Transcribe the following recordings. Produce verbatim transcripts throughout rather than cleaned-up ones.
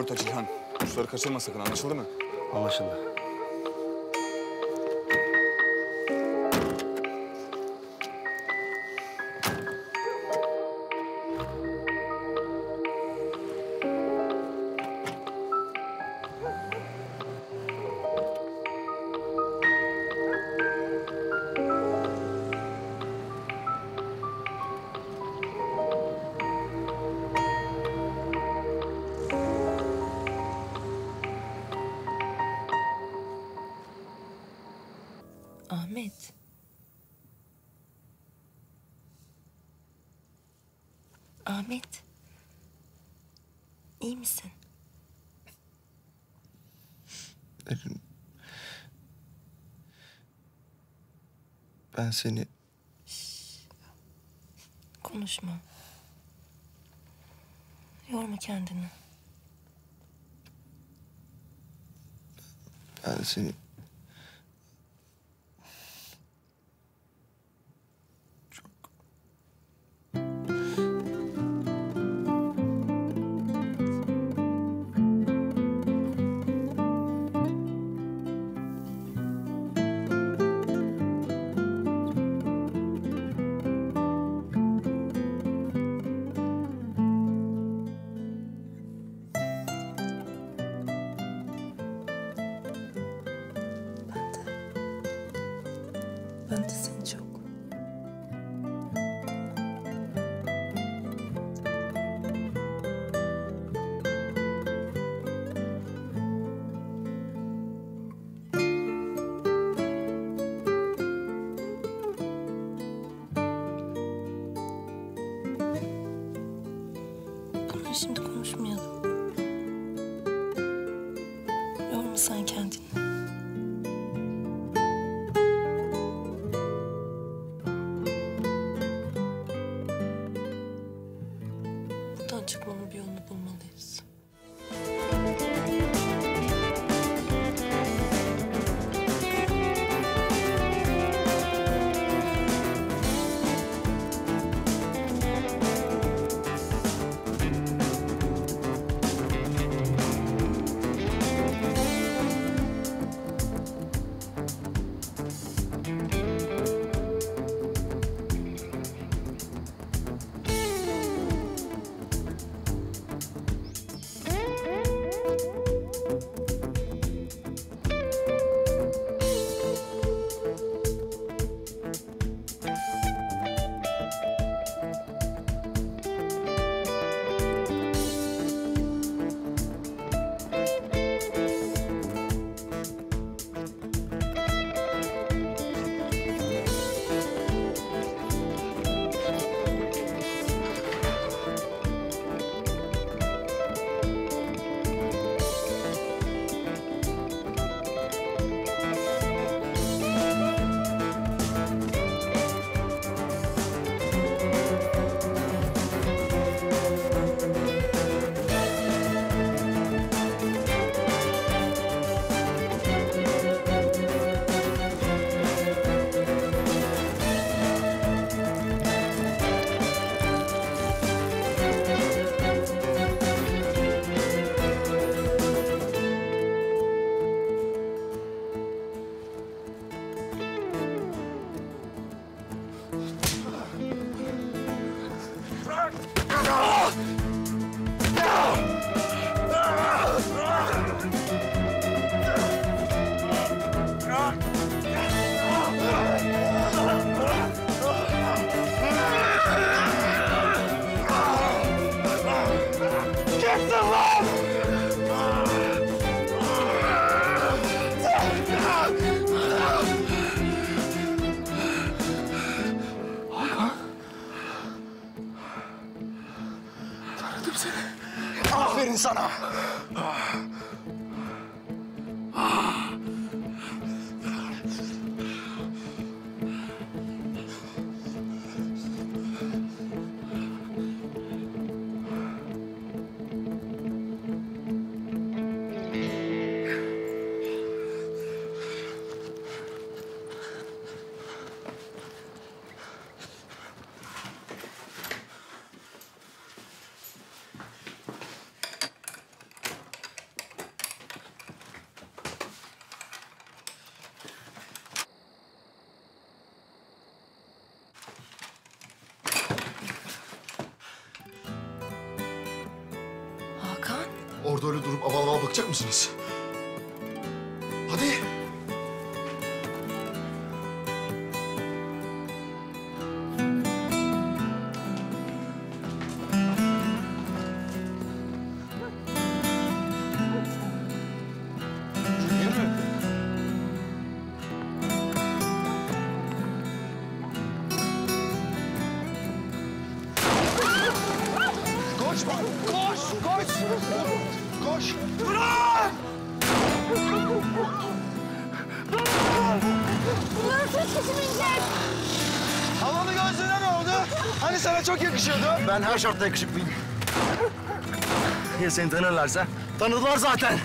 orta Cihan. Kuşları kaçırma sakın, anlaşıldı mı? Anlaşıldı. Ahmet. Ahmet. İyi misin? Berin. Ben seni... Şş. Konuşma. Yorma kendini. Ben seni... Ben de seni çok. Bunları şimdi konuşmayalım. Yorma sen kendini. Buradan çıkmanın bir yolunu bulmalıyız. Aferin sana. orada öyle durup aval aval bakacak mısınız? Hadi. Koş bak! Koş! Koş! Koş! Bırak! Bunların sesi inecek. Havalı gözlüğüne ne oldu? Hani sana çok yakışıyordu? Ben her şartta yakışıklıyım. Ya seni tanırlarsa? Tanıdılar zaten.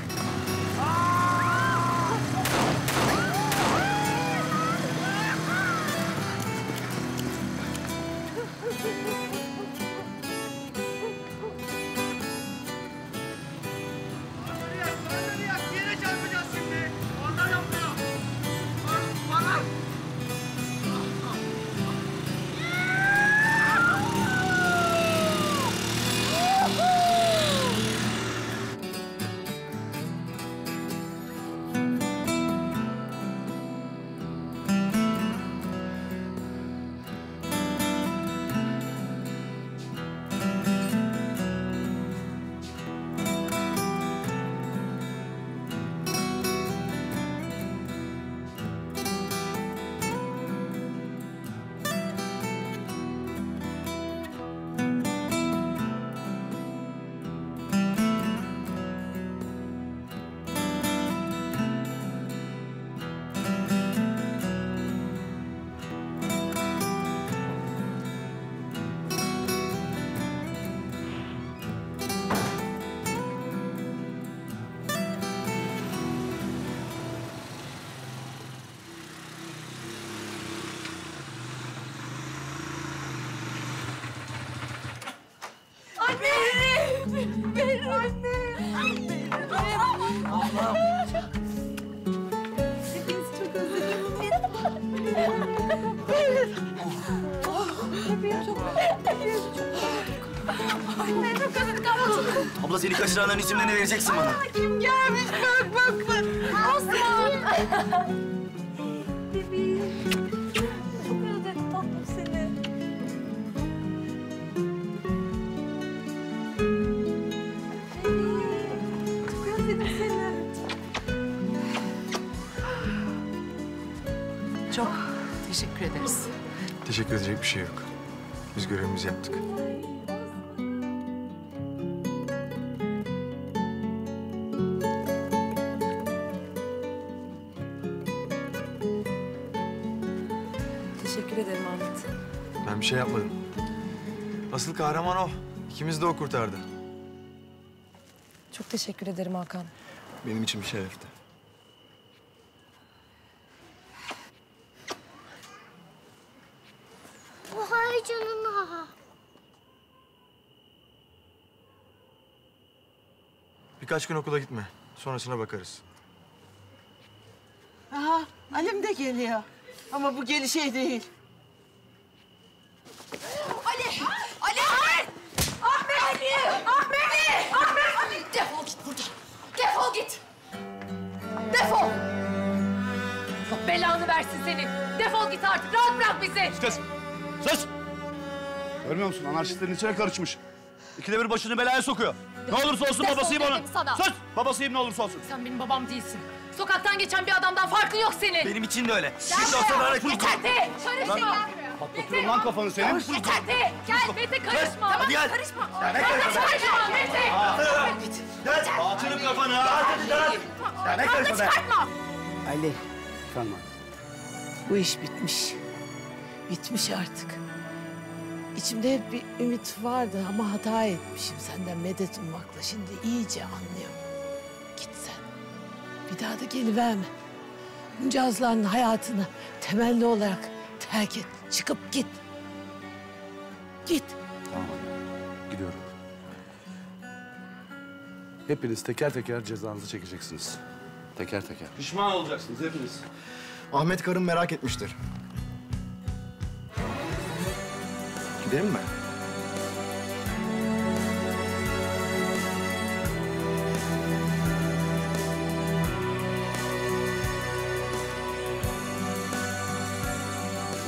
Yere çarpacağız şimdi. Ondan yapmıyor. Bana. Anne! Benim anne! Benim! Allah'ım! Hepinizi çok özledim. Benim! Benim çok Benim çok Anne çok özledik ama. Abla seni kaçıranların isimlerini vereceksin bana. Kim gelmiş? Bak bak bak. Osman! Bebeğim. Çok özledim tatlım seni. Çok özledim seni. Çok teşekkür ederiz. Teşekkür edecek bir şey yok. Biz görevimizi yaptık. Teşekkür ederim Ahmet. Ben bir şey yapmadım. Asıl kahraman o. İkimiz de o kurtardı. Çok teşekkür ederim Hakan. Benim için bir şerefti. Vay canına. Birkaç gün okula gitme. Sonrasına bakarız. Aha, Halim de geliyor. Ama bu gelişe değil. Ali! Ali! Ahmet! Ahmet! Ali! Ahmet! Ahmet! Ali! Defol git buradan. Defol git. Defol. Allah belanı versin seni. Defol git artık. Rahat bırak bizi. Kız! Sus! Görmüyor musun? Anarşistlerin içine karışmış. İkide bir başını belaya sokuyor. Ne olursa olsun Defol babasıyım onun. dedim sana. Sus! Babasıyım ne olursa olsun. Sen benim babam değilsin. Sokaktan geçen bir adamdan farkın yok senin. Benim için de öyle. Gel Hiç olsa buraya. bana Yeter de. Karışma. Patlatırım lan kafanı senin. Yeter de. Gel Mete karışma. Tamam hadi gel. karışma. Ya ne Karışma karışma Mete. Gel! Atırım kafanı ha! Hadi lan! Ya ne Kavga karışma be! çıkartma. Ali, tamam. Bu iş bitmiş. Bitmiş artık. İçimde hep bir ümit vardı ama hata etmişim senden medet ummakla. Şimdi iyice anlıyorum. Git sen. Bir daha da geliverme. Bunca azların hayatını temelli olarak terk et. Çıkıp git. Git. Tamam gidiyorum. Hepiniz teker teker cezanızı çekeceksiniz. Teker teker. Pişman olacaksınız hepiniz. Ahmet karım merak etmiştir. Gidelim mi?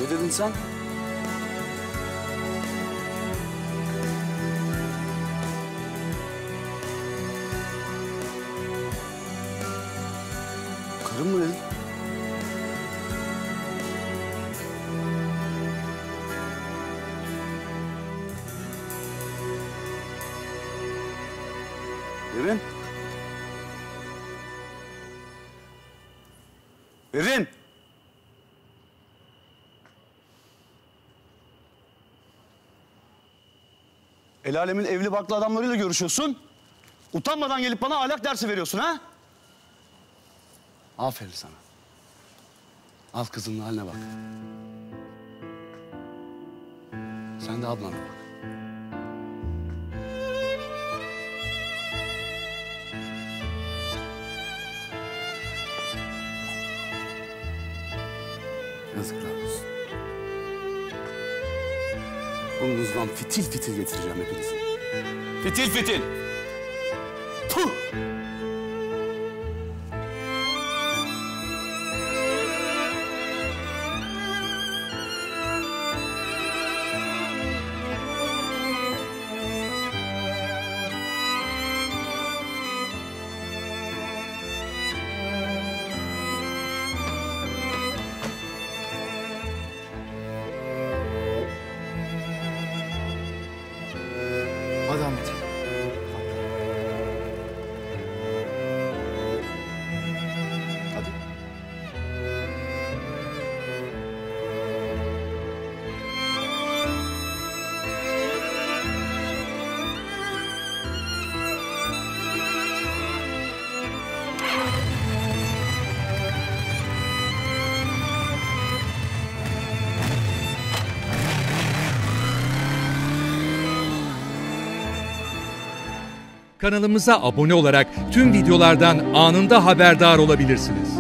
Ne dedin sen? Karım mı dedin? Berin. Berin. El alemin evli barklı adamlarıyla görüşüyorsun. Utanmadan gelip bana ahlak dersi veriyorsun ha? Aferin sana. Al kızının haline bak. Sen de ablana bak. Yazıklar olsun. Burnunuzdan fitil fitil getireceğim hepinizi. Fitil fitil! Puh! Hadi Ahmet. Hadi. Kanalımıza abone olarak tüm videolardan anında haberdar olabilirsiniz.